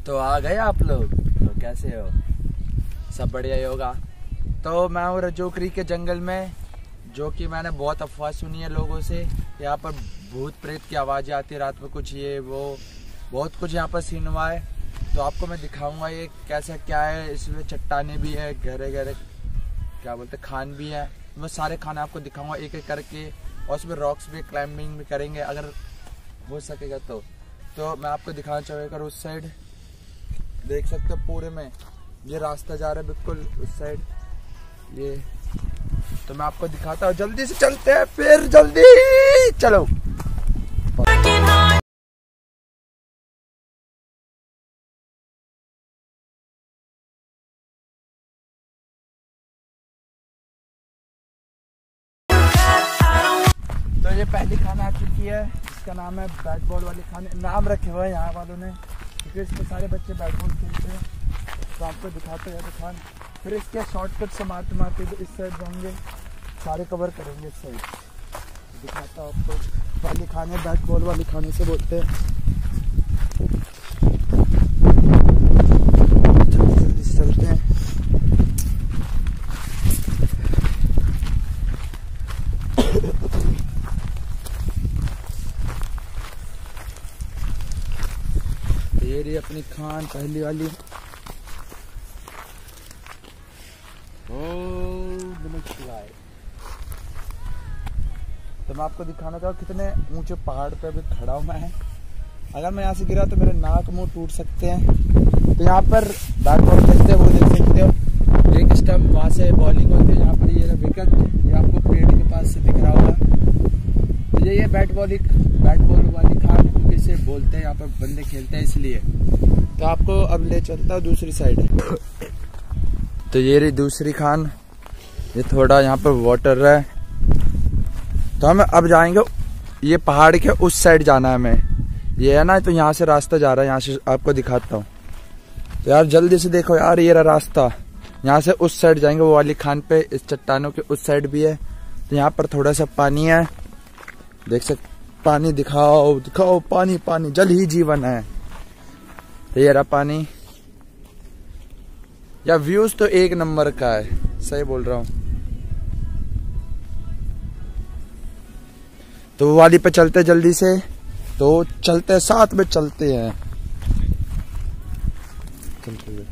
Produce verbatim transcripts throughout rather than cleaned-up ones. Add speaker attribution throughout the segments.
Speaker 1: तो आ गए आप लोग, तो कैसे हो? सब बढ़िया ही होगा। तो मैं हूँ रजोकरी के जंगल में, जो कि मैंने बहुत अफवाह सुनी है लोगों से। यहाँ पर भूत प्रेत की आवाज़ें आती है रात में, कुछ ये वो बहुत कुछ यहाँ पर सीन हुआ है। तो आपको मैं दिखाऊंगा ये कैसा क्या है। इसमें चट्टाने भी है, गहरे गहरे क्या बोलते खान भी है। मैं सारे खाने आपको दिखाऊंगा एक एक करके, और उसमें रॉक्स भी क्लाइंबिंग भी करेंगे अगर हो सकेगा तो। तो मैं आपको दिखाना चाहूँगा उस साइड देख सकते हो पूरे में ये रास्ता जा रहा है बिल्कुल उस साइड ये। तो मैं आपको दिखाता हूँ, जल्दी से चलते हैं फिर, जल्दी चलो। तो ये पहली खाना आ चुकी है, इसका नाम है बैट बॉल वाली खाने। नाम रखे हुए हैं यहाँ वालों ने, क्योंकि इसमें सारे बच्चे बैट बॉल खेलते हैं। तो आपको दिखाते हैं दुकान, फिर इसके शॉर्टकट से मारते मारते इस साइड जाएंगे, सारे कवर करेंगे इस साइड। दिखाता हूँ आपको। वाली खाने बैट बॉल वाली खाने से बोलते हैं। जल्दी से चलते हैं। ये रही अपनी खान पहली वाली। तो मैं आपको दिखाना चाहूँ कितने ऊंचे पहाड़ पे अभी खड़ा हूँ मैं। अगर मैं यहाँ से गिरा तो मेरे नाक मुंह टूट सकते हैं। तो यहाँ पर बैट बॉल खेलते हैं, वो देख सकते हो। एक स्टंप वहाँ से बॉलिंग होती है, यहाँ पर ये विकेट ये आपको पेड़ के पास से दिख रहा होगा। तो ये ये बैट बॉल बैट बॉल वाली खान क्योंकि इसे बोलते हैं, यहाँ पर बंदे खेलते हैं इसलिए। तो आपको अब ले चलता हूँ दूसरी साइड। तो ये रही दूसरी खान, ये थोड़ा यहाँ पर वाटर है। तो हम अब जाएंगे, ये पहाड़ के उस साइड जाना है हमें, ये है ना। तो यहाँ से रास्ता जा रहा है, यहाँ से आपको दिखाता हूँ। तो यार जल्दी से देखो यार, ये रहा रास्ता। यहाँ से उस साइड जाएंगे, वो वाली खान पे, इस चट्टानों के उस साइड भी है। तो यहाँ पर थोड़ा सा पानी है, देख सकते। पानी दिखाओ दिखाओ, पानी पानी, जल ही जीवन है। तो ये रहा पानी। या व्यूज तो एक नंबर का है, सही बोल रहा हूँ। तो वाली पे चलते जल्दी से, तो चलते साथ में चलते हैं। चलते हैं।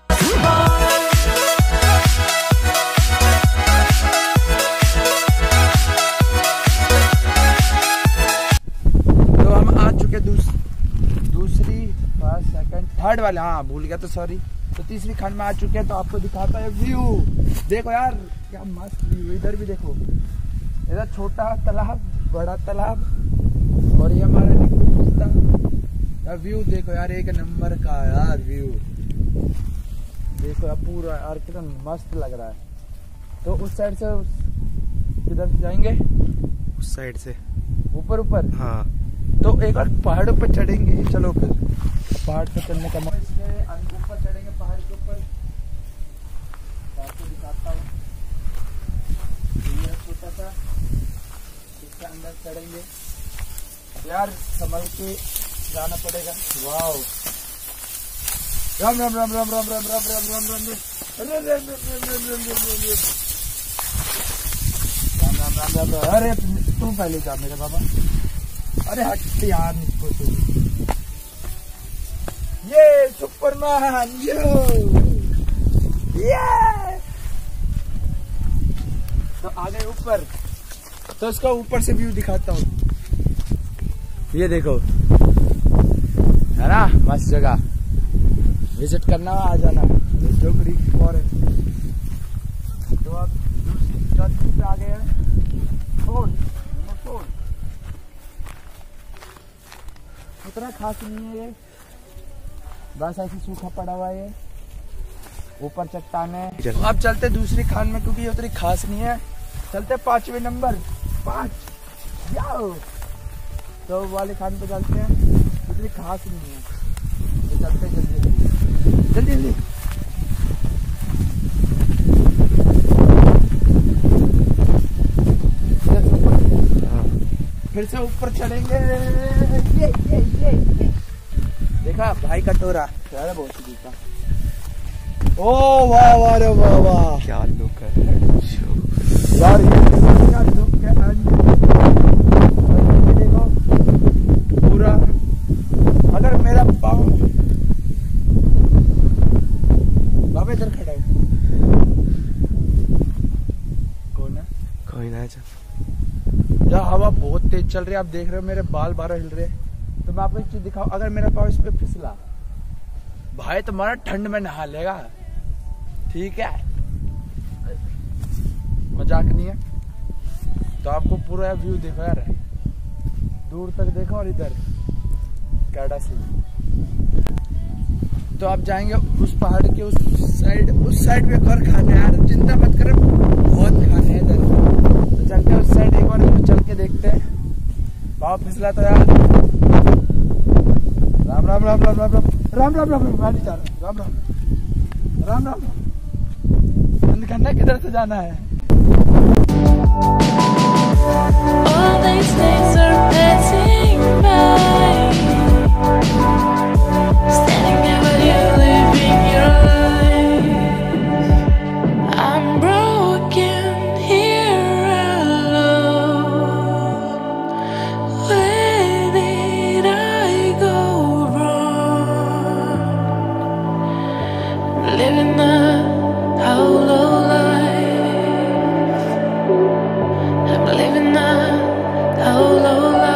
Speaker 1: तो हम आ चुके दूस, दूसरी फर्स्ट सेकंड थर्ड वाले, हाँ भूल गया तो सॉरी। तो तीसरी खंड में आ चुके हैं। तो आपको दिखाता है व्यू, देखो यार क्या मस्त व्यू। इधर भी देखो, इधर छोटा तालाब, बड़ा तालाब, और ये हमारा रास्ता। व्यू देखो यार एक नंबर का यार व्यू। देखो यार पूरा यार कितना मस्त लग रहा है। तो उस साइड से किधर से जाएंगे? उस साइड से ऊपर ऊपर। हाँ तो एक बार पहाड़ों पर चढ़ेंगे, चलो फिर पहाड़ पे चढ़ने का मौका। ऊपर चढ़ेंगे पहाड़ के ऊपर, आपको दिखाता हूँ। छोटा सा इसके अंदर चढ़ेंगे यार, संभल के जाना पड़ेगा। वाओ, राम राम राम राम राम राम राम राम राम राम राम राम राम। अरे तू पहले जा मेरे बाबा, अरे हट यार निको तू। ये सुपरमैन यो ये। तो आ गए ऊपर, तो इसका ऊपर से व्यू दिखाता हूँ। ये देखो है ना मस्त जगह, विजिट करना आ जाना राजोकरी फॉरेस्ट। तो अब दूसरी पे आ गए हैं, फोन फोन उतना खास नहीं है ये, बस ऐसे सूखा पड़ा हुआ है। ऊपर चट्टान है। अब चलते दूसरी खान में, क्योंकि ये उतनी खास नहीं है। चलते पांचवें नंबर, पांच जाओ। तो वाले खान पे चलते हैं, इतनी खास नहीं है। तो चलते जल्दी जल्दी जल्दी। फिर से ऊपर चढ़ेंगे। ये ये ये, ये। देखा भाई कटोरा यार बहुत ही दिखा। ओ वाह वाह रे वाह वाह
Speaker 2: क्या लुक है
Speaker 1: यार, ये क्या लुक है। देखो पूरा, अगर मेरा पाँव बाबा इधर खड़ा है, कौन है?
Speaker 2: कोई ना।
Speaker 1: यार हवा बहुत तेज चल रही है, आप देख रहे हो मेरे बाल बारह हिल रहे हैं। तो मैं आपको एक चीज दिखाऊं, अगर मेरा पाँव इस पे फिसला भाई तुम्हारा ठंड में नहा लेगा, ठीक है, मजाक नहीं है। तो आपको पूरा व्यू देखो यार, दूर तक देखो और इधर कैडा सी। तो आप जाएंगे उस पहाड़ के उस साइड, उस साइड में एक और खाना है यार, चिंता मत करो, बहुत खाने हैं इधर। तो चलते हैं उस साइड एक बार, तो चल के देखते हैं। पाँव फिसला तो यार, राम राम राम राम राम राम राम राम राम राम गाड़ी चाल राम राम राम राम राम किधर से जाना है?
Speaker 3: All these days are passing by, standing there with you, living your life. I'm broken here alone. Where did I go wrong? Living a hollow life. I'm living a hollow life.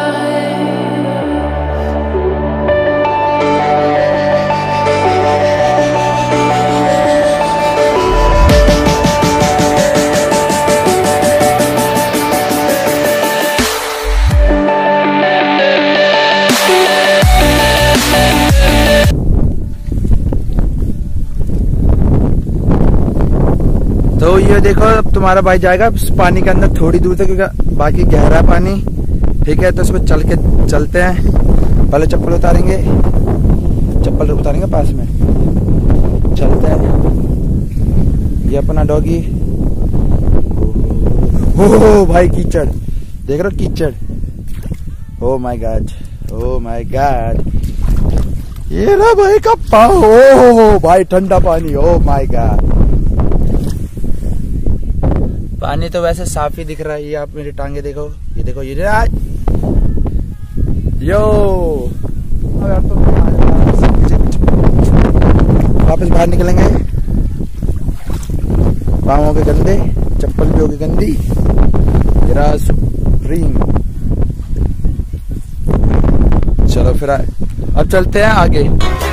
Speaker 1: तो ये देखो, अब तुम्हारा भाई जाएगा पानी के अंदर थोड़ी दूर तक, क्योंकि बाकी गहरा पानी, ठीक है। तो इसमें चल के चलते हैं, पहले चप्पल उतारेंगे, चप्पल उतारेंगे पास में, चलते हैं। ये अपना डॉगी, ओ भाई कीचड़ देख रहे हो, कीचड़, oh my god, oh my god, ये ना भाई का पाँव, ओ भाई ठंडा पानी, ओ माय गॉड। पानी तो वैसे साफ ही दिख रहा है, ये आप मेरी टांगे देखो, ये देखो, ये यो अब तो वापस बाहर निकलेंगे। पाँव हो गए गंदे, चप्पल भी हो गई गंदी, रिंग। चलो फिर अब चलते हैं आगे।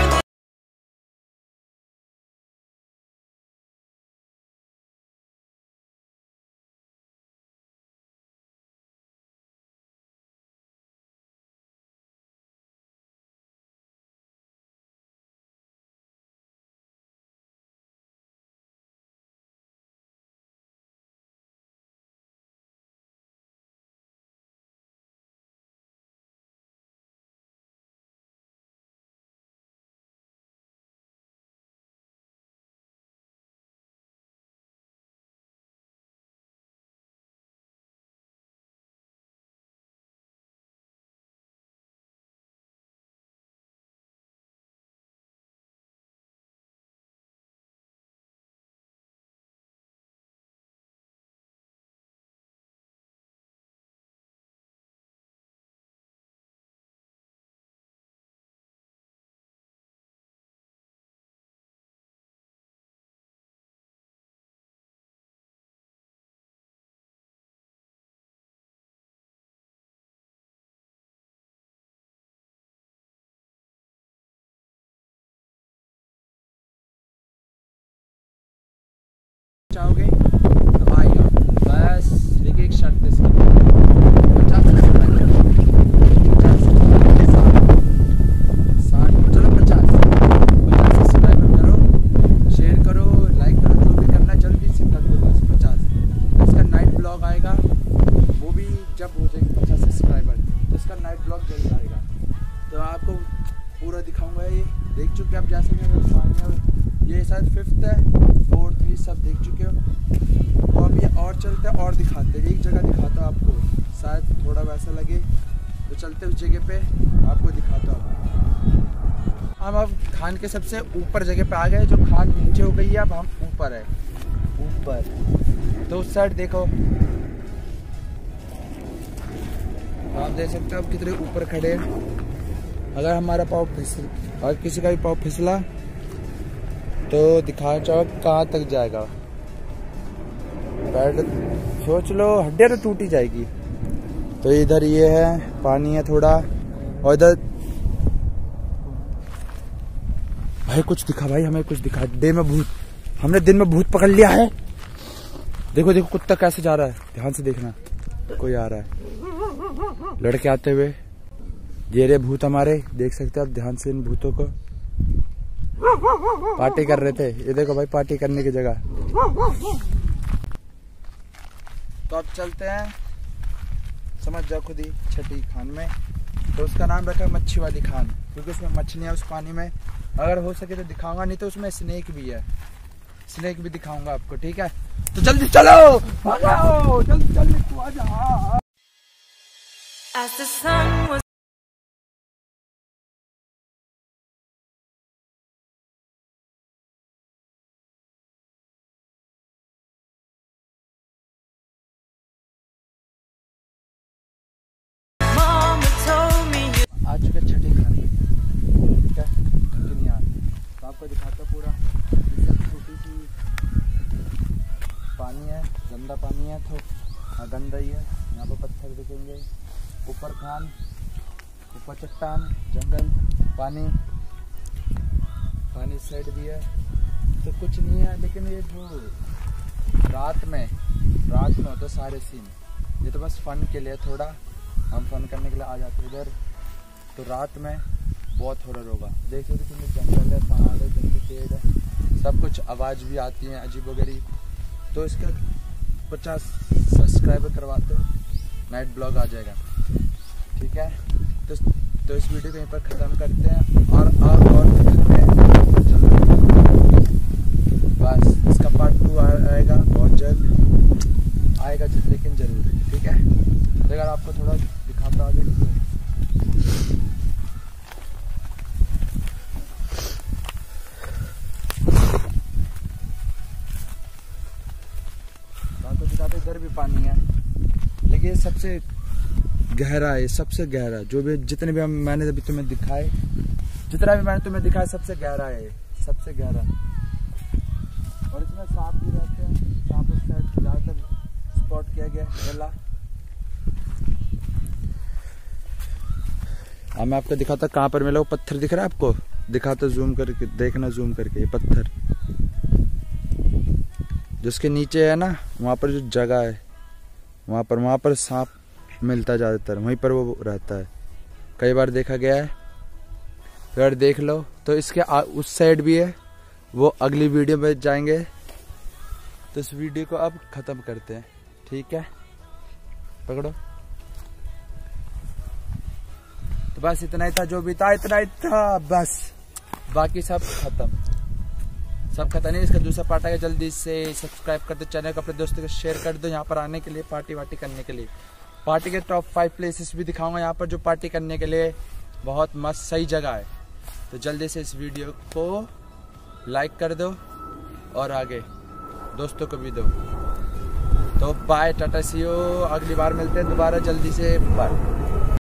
Speaker 1: चाहोगे तो आइए, बस देखिए एक शर्त इसकी, पचास साठ, चलो पचास पचास सब्सक्राइबर करो, शेयर करो, लाइक करो, जो भी करना है जल्दी से कर दो, बस पचास। इसका नाइट ब्लॉग आएगा, वो भी जब हो जाएगी पचास सब्सक्राइबर, तो इसका नाइट ब्लॉग जल्द आएगा। तो आपको पूरा दिखाऊंगा, ये देख चुके आप, जैसे मेरे ये शायद फिफ्थ है, फोर्थ भी सब देख चुके हो। और अभी और चलते हैं और दिखाते हैं, एक जगह दिखाता हूँ आपको, शायद थोड़ा वैसा लगे, तो चलते उस जगह पे आपको दिखाता हूँ। हम अब खान के सबसे ऊपर जगह पे आ गए। जो खान नीचे हो गई है, अब हम ऊपर है, ऊपर। तो उस साइड देखो, आप देख सकते हो अब कितने ऊपर खड़े हैं। अगर हमारा पाँव फिसल, अगर किसी का भी पाँव फिसला तो दिखाना चाहो कहाँ तक जाएगा। पैर सोच लो, हड्डियाँ तो टूटी जाएगी। तो इधर ये है, पानी है थोड़ा, और इधर भाई कुछ दिखा, भाई हमें कुछ दिखा। दिन में भूत, हमने दिन में भूत पकड़ लिया है। देखो देखो कुत्ता कैसे जा रहा है, ध्यान से देखना। कोई आ रहा है लड़के आते हुए। ये रे भूत हमारे, देख सकते हो आप ध्यान से इन भूतों को। पार्टी कर रहे थे, ये देखो भाई पार्टी करने की जगह। तो अब चलते हैं, समझ जाओ खुद ही, छठी खान में। तो उसका नाम रखा है मच्छी वाली खान, क्योंकि उसमें मछलियाँ उस पानी में। अगर हो सके तो दिखाऊंगा, नहीं तो उसमें स्नेक भी है, स्नेक भी दिखाऊंगा आपको, ठीक है। तो जल्दी चलो, आ जाओ, जल्दी जल्दी तू आ जा।
Speaker 3: As the sun was Mama told me you
Speaker 1: आ चुके छठी खान, ठीक है। दुनिया तो आपको दिखाता पूरा, छोटी सी पानी है, गंदा पानी है, तो हाँ गंदा ही है। यहाँ पर पत्थर दिखेंगे, ऊपर खान, ऊपर चट्टान, जंगल, पानी, पानी साइड भी है। तो कुछ नहीं है, लेकिन ये जो रात में रात में होता है सारे सीन, ये तो बस फन के लिए, थोड़ा हम फन करने के लिए आ जाते हैं इधर। तो रात में बहुत हॉरर होगा, देख सकते हो कितने जंगल है, पहाड़ है, जंगली पेड़ है, सब कुछ आवाज़ भी आती है अजीबोगरीब। तो इसका पचास सब्सक्राइबर करवा दो, नाइट ब्लॉग आ जाएगा, ठीक है। तो, तो इस वीडियो को यहीं पर ख़त्म करते हैं, और और और बस इसका पार्ट टू आएगा बहुत जल्द, आएगा लेकिन जरूर, ठीक है। तो अगर आपको थोड़ा दिखाता आगे, तो दिखाते इधर भी पानी है, लेकिन सबसे गहरा है, सबसे गहरा। जो भी जितने भी हम मैंने अभी तुम्हें दिखाए, जितना भी मैंने तुम्हें दिखाया, सबसे गहरा है, सबसे गहरा। और इसमें सांप भी रहते हैं, सांप इस साइड ज़्यादातर स्पॉट किया गया है। हाँ मैं आपको दिखाता कहाँ पर मिला। वो पत्थर दिख रहा है आपको, दिखाता जूम करके, देखना जूम करके। ये पत्थर जिसके नीचे है ना, वहाँ पर जो जगह है, वहाँ पर वहाँ पर सांप मिलता है ज़्यादातर, वहीं पर वो रहता है, कई बार देखा गया है। अगर देख लो तो इसके आ, उस साइड भी है, वो अगली वीडियो में जाएंगे। तो इस वीडियो को अब ख़त्म करते हैं, ठीक है, पकड़ो। तो बस इतना ही था, जो भी था इतना ही था बस, बाकी सब खत्म, सब खत्म नहीं। इसका दूसरा पार्ट आएगा, जल्दी से सब्सक्राइब कर दो चैनल को, अपने दोस्तों को शेयर कर दो। यहाँ पर आने के लिए, पार्टी वार्टी करने के लिए, पार्टी के टॉप फाइव प्लेसेस भी दिखाऊंगा यहाँ पर, जो पार्टी करने के लिए बहुत मस्त सही जगह है। तो जल्दी से इस वीडियो को लाइक कर दो और आगे दोस्तों को भी दो। तो बाय, टाटा, सी यू, अगली बार मिलते हैं दोबारा, जल्दी से बाय।